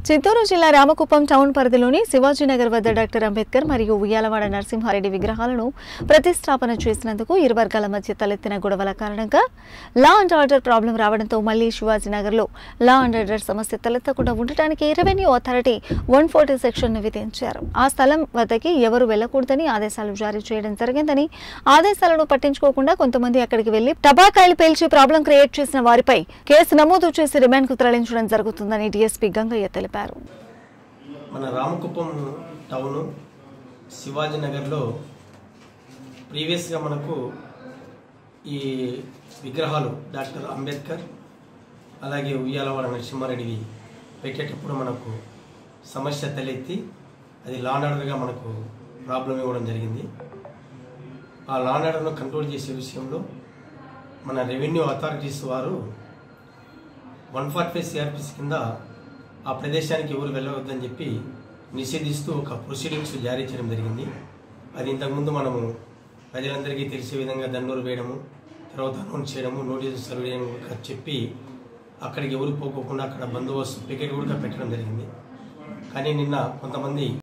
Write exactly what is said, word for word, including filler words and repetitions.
చిత్తూరు జిల్లా రామకుప్పం టౌన్ పరిధిలోని శివాజీనగర్ వద్ద డాక్టర్ అంబేద్కర్ మరియు ఉయ్యాలవాడ నరసింహారెడ్డి విగ్రహాలను ప్రతిష్టాపన చేసినందుకు ఇరు వర్గాల మధ్య తలెత్తిన గొడవల కారణంగా లా అండ్ ఆర్డర్ ప్రాబ్లం రావడంతో మళ్లీ శివాజీనగర్లో లా అండ్ ఆర్డర్ సమస్య తలెత్తకుండా ఉండటానికి revenue authority one forty section విధించారు. ఆ స్థలం వద్దకి ఎవరు వెళ్లకూడదని ఆదేశాలు జారీ చేయడం జరిగిందని, ఆదేశాలను పట్టించుకోకుండా కొంతమంది అక్కడికి వెళ్లి టబాకాయలు పేల్చి ప్రాబ్లం క్రియేట్ చేసిన వారిపై కేసు నమోదు చేసి రిమాండ్కు తరలించడం జరుగుతుందని డీఎస్పీ గంగయ్య తెలిపారు. మన రామకుప్పం టౌన్ శివాజీనగర్లో ప్రీవియస్గా మనకు ఈ విగ్రహాలు డాక్టర్ అంబేద్కర్ అలాగే ఉయ్యాలవాడ నరసింహారెడ్డివి పెట్టేటప్పుడు మనకు సమస్య తలెత్తి అది లా అండ్ ఆర్డర్గా మనకు ప్రాబ్లం ఇవ్వడం జరిగింది. ఆ లా అండ్ ఆర్డర్ను కంట్రోల్ చేసే విషయంలో మన రెవెన్యూ అథారిటీస్ వారు వన్ ఫార్టీ ఫైవ్ సిఆర్పిసి కింద ఆ ప్రదేశానికి ఎవరు వెళ్ళవద్దని చెప్పి నిషేధిస్తూ ఒక ప్రొసీడింగ్స్ జారీ చేయడం జరిగింది. అది ఇంతకుముందు మనము ప్రజలందరికీ తెలిసే విధంగా దండోరు వేయడము, తర్వాత అనౌన్స్ చేయడము, నోటీసు సర్వ్ చేయడం చెప్పి అక్కడికి ఎవరు పోకోకుండా అక్కడ బందోబస్తు పికెట్ కూడా పెట్టడం జరిగింది. కానీ నిన్న కొంతమంది